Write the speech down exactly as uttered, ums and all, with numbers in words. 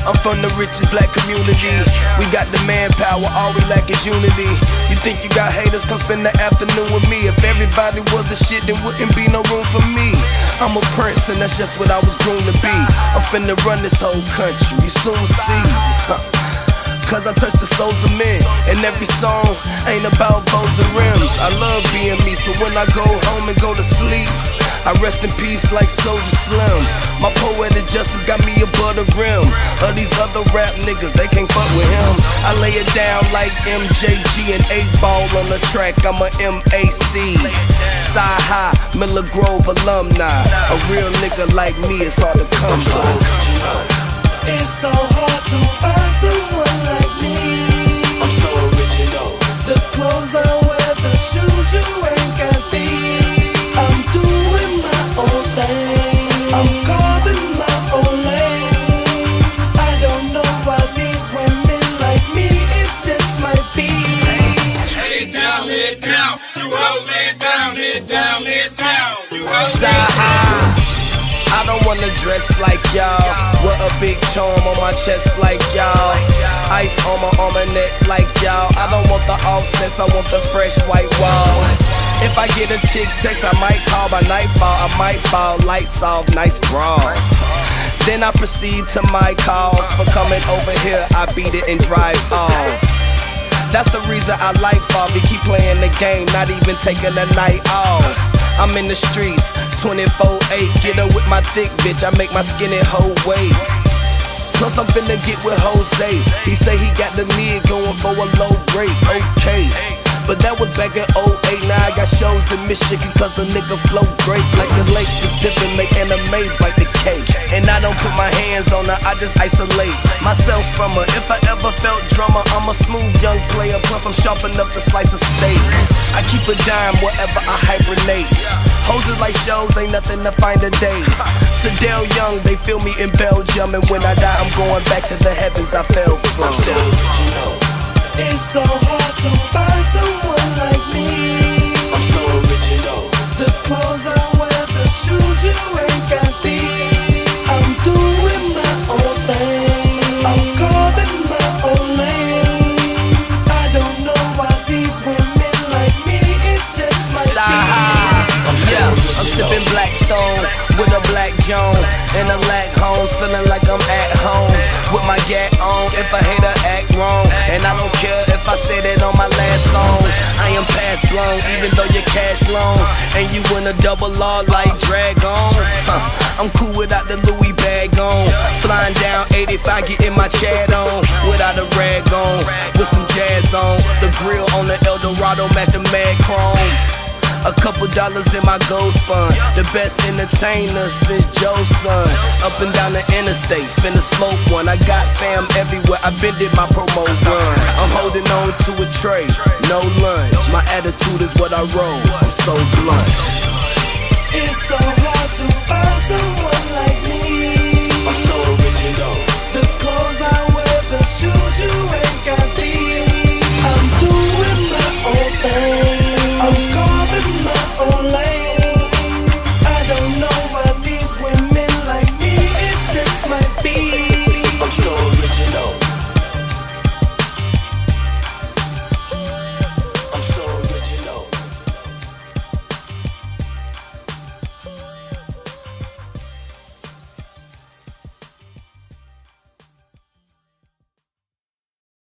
I'm from the richest black community. We got the manpower, all we lack is unity. You think you got haters, come spend the afternoon with me. If everybody was the shit, then wouldn't be no room for me. I'm a prince and that's just what I was groomed to be. I'm finna run this whole country, you soon see. Huh. Cause I touch the souls of men, and every song ain't about bows and rims. I love being me, so when I go home and go to sleep, I rest in peace like Soldier Slim. My poetic justice got me above the rim of these other rap niggas, they can't fuck with him. I lay it down like M J G and eight ball on the track, I'm a M A C. Sci-High, Miller Grove alumni. A real nigga like me, it's hard to come by. It's so hard to find someone like me. I'm so original. The clothes I wear, the shoes you ain't got these. I'm doing my own thing. I'm carving my own lane. I don't know why these women like me, it just might be. Head down, head down. You hold it down, head down, head down. You hold it down. I don't wanna dress like y'all, with a big charm on my chest like y'all, ice on my arm and neck like y'all. I don't want the offsets, I want the fresh white walls. If I get a chick text, I might call by nightfall. I might fall, lights off, nice bra. Then I proceed to my calls. For coming over here, I beat it and drive off. That's the reason I like Bobby, keep playing the game, not even taking the night off. I'm in the streets, twenty-four eight, get her with my thick bitch, I make my skinny hoe wait. Plus I'm finna get with Jose, he say he got the mid going for a low rate, okay. But that was back in oh eight, now I got shows in Michigan cause a nigga flow great. Like the lakes, just pippin', make anime, bite the cake. And I don't put my hands on her, I just isolate myself from her. If I ever felt drummer, I'm a smooth young player. Plus I'm sharp enough to slice a steak. I keep a dime wherever I hibernate. Hoses like shows, ain't nothing to find a day. Sedell Young, they feel me in Belgium. And when I die, I'm going back to the heavens I fell from. I'm so original. It's so hard to find someone like me. I'm so original. The clothes I wear, the shoes you ain't got these. I'm doing my own thing. I'm carving my own lane. I don't know why these women like me, it just might be. I'm yeah, I'm sipping Blackstone with a black Joan and a lack homes, feeling like I'm at home with my gat on. If I hate her, act wrong, and I don't care if I said it on my last song. I am past blown, even though you're cash loan, and you in a double R like Dragon. Huh. I'm cool without the Louis bag on, flying down eighty-five, getting my Chad on, without a rag on, with some jazz on. The grill on the Eldorado match the Mad Chrome. A couple dollars in my gold spun. The best entertainer since Joe's son. Up and down the interstate, finna smoke one. I got fam everywhere, I been did my promo run. I'm holding on to a tray, no lunch. My attitude is what I roll, I'm so blunt. It's so